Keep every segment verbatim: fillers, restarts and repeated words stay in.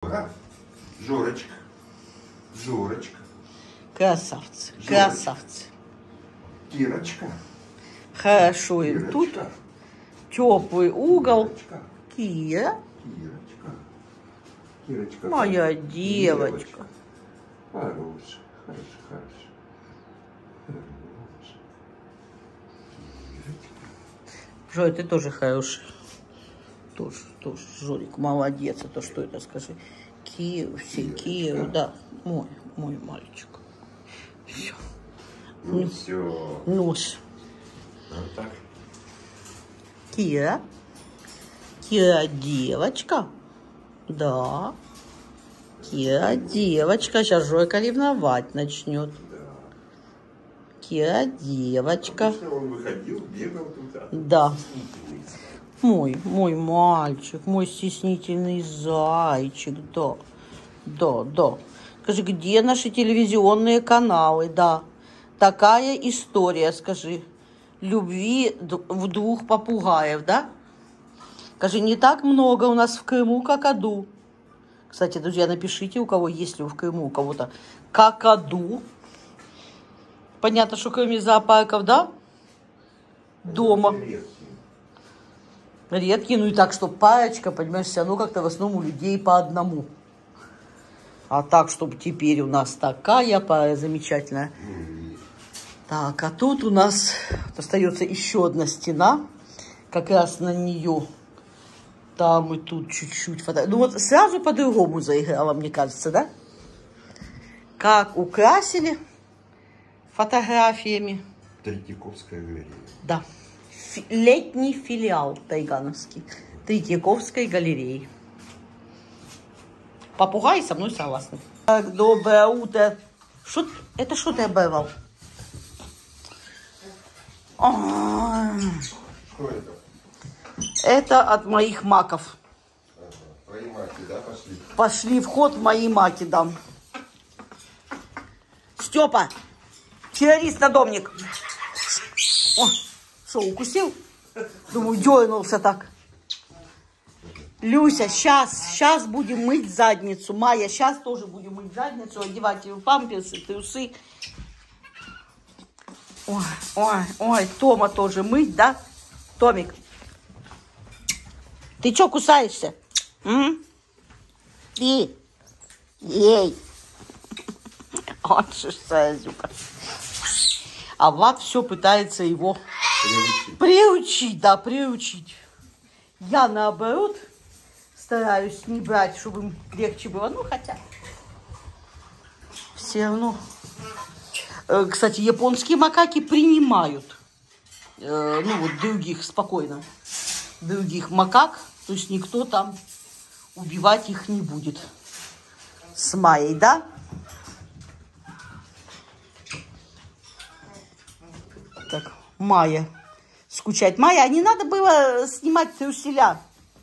Жора. Жорочка. Жорочка. Красавцы. Жорочка. Красавцы. Кирочка. Хорошо им Кирочка. тут. Теплый угол. Кирочка. Кира. Кирочка. Кирочка. Моя девочка. девочка. Хорошая. Хорошая. Хорошая. Жорик, ты тоже хороший. Тоже, тоже, Жорик, молодец. А то что это, скажи? Киру, все, Киру, да. Мой, мой мальчик. Все. Ну, все. Нос. Вот так. Кира. Кира, девочка. Да. Кира, девочка. Сейчас Жорика ревновать начнет. Кира, девочка. Обычно он выходил, бегал тут. А Да. Мой, мой мальчик, мой стеснительный зайчик, да. Да, да. Скажи, где наши телевизионные каналы, да. Такая история, скажи. Любви в двух попугаев, да? Скажи, не так много у нас в Крыму какаду. Кстати, друзья, напишите, у кого есть ли в Крыму у кого-то какаду. Понятно, что кроме зоопарков, да? Дома. Редкие, ну и так, что парочка, понимаешь, все равно как-то в основном у людей по одному. А так, чтобы теперь у нас такая пара замечательная. Так, а тут у нас остается еще одна стена. Как раз на нее. Там и тут чуть-чуть фото. Ну вот сразу по-другому заиграла, мне кажется, да? Как украсили фотографиями. Третьяковская галерея. Да. Фи- летний филиал тайгановский Третьяковской галереи. Попугай со мной согласны. Так, доброе утро. Шо, это что ты оборвал? А, Что это? Это от моих маков. Ага. Твои маки, да, пошли? Пошли в ход мои маки, да. Степа, террорист-надомник. О, что, укусил? Думаю, дернулся так. Люся, сейчас, сейчас будем мыть задницу. Майя, сейчас тоже будем мыть задницу, одевать ее в памперсы, трусы. Ой, ой, ой, Тома тоже мыть, да? Томик, ты что кусаешься? М? И? Ей. Вот шестая зюка. А Влад все пытается его Приучить. приучить, да, приучить. Я наоборот стараюсь не брать, чтобы им легче было. Ну, хотя все равно. Э, Кстати, японские макаки принимают, э, ну, вот других спокойно. Других макак, то есть никто там убивать их не будет. С Майей, да? Так, Майя. Скучать. Майя, а не надо было снимать труселя?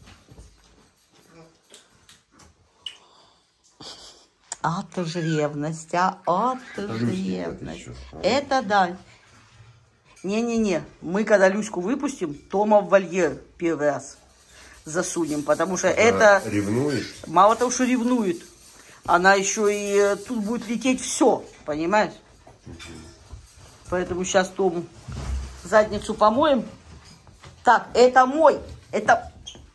А то же ревность, а? А то же ревность. Это да. Не-не-не. Мы, когда Люську выпустим, Тома в вольер первый раз засунем. Потому что это... Ревнует? Мало того, что ревнует. Она еще и тут будет лететь все. Понимаешь? Поэтому сейчас Тому задницу помоем. Так, это мой. Это...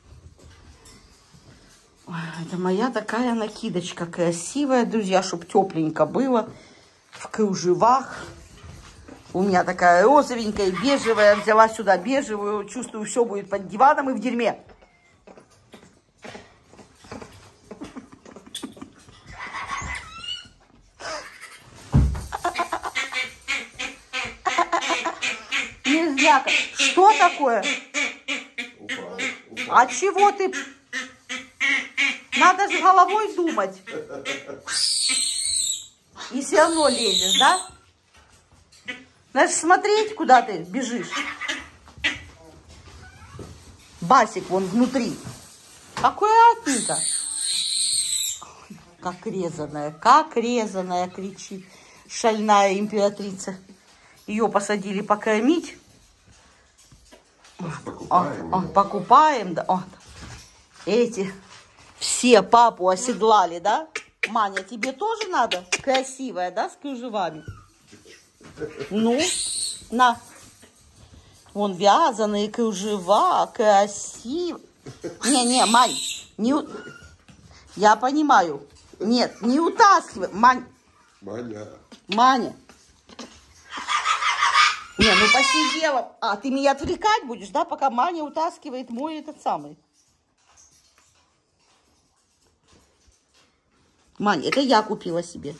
Ой, это моя такая накидочка красивая, друзья, чтобы тепленько было. В кружевах. У меня такая розовенькая, бежевая. Взяла сюда бежевую. Чувствую, все будет под диваном и в дерьме. Нельзя. Что такое? Упал, упал. А чего ты? Надо же головой думать. И все равно лезешь, да? Надо смотреть, куда ты бежишь. Басик вон внутри. Аккуратненько. Ой, как резаная, как резаная, кричит шальная императрица. Ее посадили покормить. Покупаем, О, о, покупаем, да. Вот. Эти все Все папу оседлали, да? Маня, тебе тоже надо? Красивая, да, с кружевами? Ну, на. Вон вязаные кружева, красиво. Не-не, Мань, не... Я понимаю. Нет, не утаскивай. Мань. Маня. Маня. Не, ну посидела. А, ты меня отвлекать будешь, да, пока Маня утаскивает мой этот самый. Мань, это я купила себе.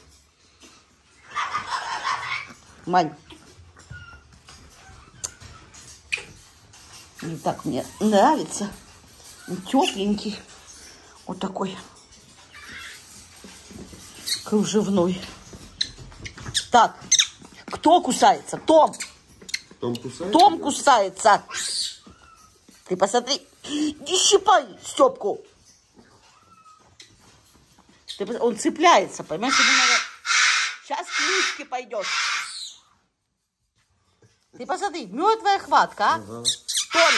Мань. И так мне нравится. Тепленький. Вот такой. Кружевной. Так. Кто кусается? Том. Том кусается? Том кусается. Ты посмотри. Не щипай Степку. Ты, он цепляется, понимаешь? Ему надо... Сейчас книжки пойдет. Ты посмотри, мертвая хватка, а? Ага. Томи.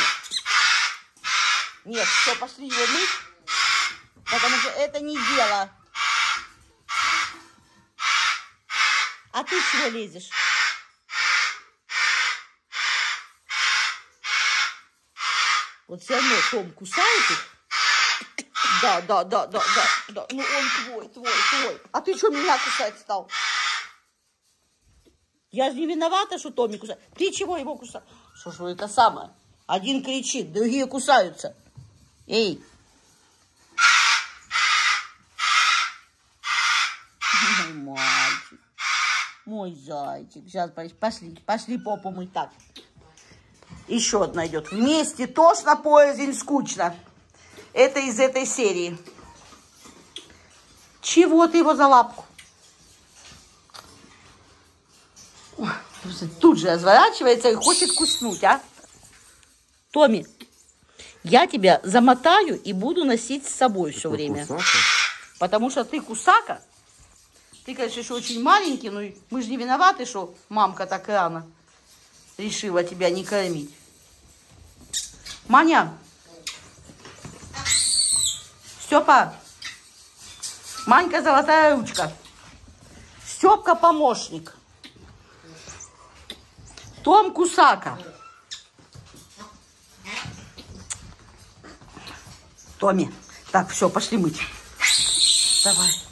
Нет, все, пошли его мыть. Потому что это не дело. А ты чего лезешь? Вот все равно Том кусает их. Да, да, да, да, да, да. Ну он твой, твой, твой. А ты что меня кусать стал? Я же не виновата, что Томми кусает. Ты чего его кусаешь? Что ж вы это самое? Один кричит, другие кусаются. Эй. Мой мальчик. Мой зайчик. Сейчас пошли, пошли попу мыть. Так. Еще одна идет. Вместе тошно, порознь скучно. Это из этой серии. Чего ты его за лапку? Тут же разворачивается и хочет куснуть, а? Томми, я тебя замотаю и буду носить с собой все время. Кусака? Потому что ты кусака. Ты, конечно, еще очень маленький, но мы же не виноваты, что мамка так рано решила тебя не кормить. Маня. Степа. Манька золотая ручка. Степка помощник. Том кусака. Томми. Так, все, пошли мыть. Давай.